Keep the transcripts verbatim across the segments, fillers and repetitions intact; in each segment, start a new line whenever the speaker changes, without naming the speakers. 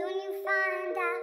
soon you find out.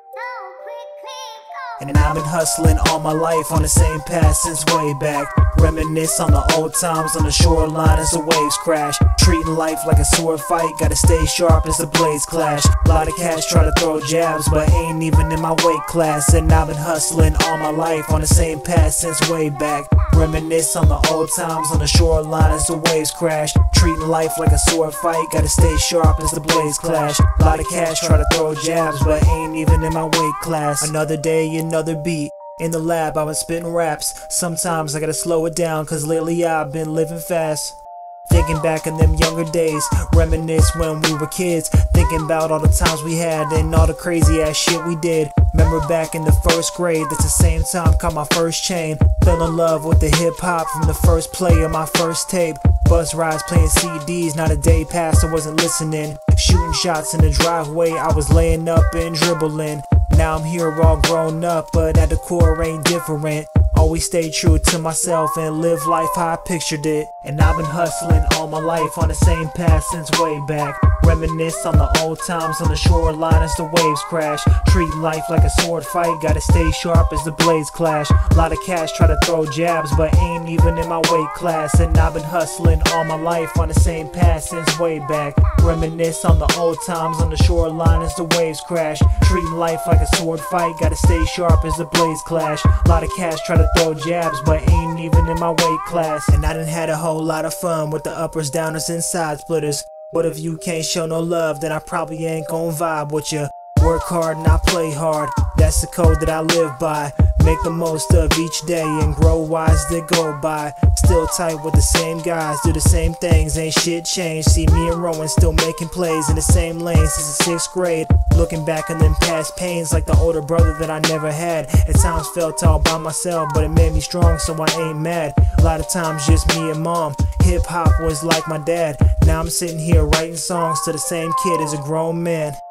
So quickly go.
And I've been hustling all my life on the same path since way back. Reminisce on the old times on the shoreline as the waves crash. Treating life like a sword fight, gotta stay sharp as the blades clash. Lot of cats try to throw jabs, but ain't even in my weight class. And I've been hustling all my life on the same path since way back. Reminisce on the old times on the shoreline as the waves crash. Treating life like a sword fight, gotta stay sharp as the blades clash. Lot of cats try to throw jabs, but ain't even in my weight class. Another day, another beat. In the lab, I've been spitting raps. Sometimes I gotta slow it down, cause lately I've been living fast. Thinking back in them younger days, reminisce when we were kids. Thinking about all the times we had and all the crazy ass shit we did. Remember back in the first grade, that's the same time caught my first chain. Fell in love with the hip hop from the first play of my first tape. Bus rides playing C Ds, not a day passed I wasn't listening. Shooting shots in the driveway, I was laying up and dribbling. Now I'm here all grown up, but at the core ain't different. Always stay true to myself and live life how I pictured it. And I've been hustling all my life on the same path since way back. Reminisce on the old times on the shoreline as the waves crash. Treat life like a sword fight, gotta stay sharp as the blades clash. Lot of cats try to throw jabs, but ain't even in my weight class. And I've been hustling all my life on the same path since way back. Reminisce on the old times on the shoreline as the waves crash. Treating life like a sword fight, gotta stay sharp as the blades clash. Lot of cats try to throw jabs, but ain't even in my weight class. And I done had a whole lot of fun with the uppers, downers, and side splitters. But if you can't show no love, then I probably ain't gon' vibe with ya. Work hard and I play hard, that's the code that I live by. Make the most of each day and grow wise that go by. Still tight with the same guys, do the same things, ain't shit changed. See me and Rowan still making plays in the same lane since the sixth grade. Looking back on them past pains like the older brother that I never had. At times felt all by myself, but it made me strong, so I ain't mad. A lot of times just me and mom. Hip hop was like my dad. Now I'm sitting here writing songs to the same kid as a grown man.